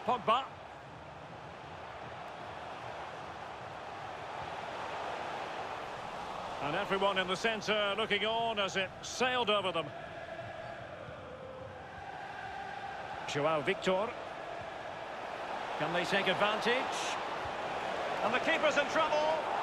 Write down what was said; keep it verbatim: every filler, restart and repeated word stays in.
Pogba. And everyone in the centre looking on as it sailed over them. Joao Victor. Can they take advantage? And the keeper's in trouble.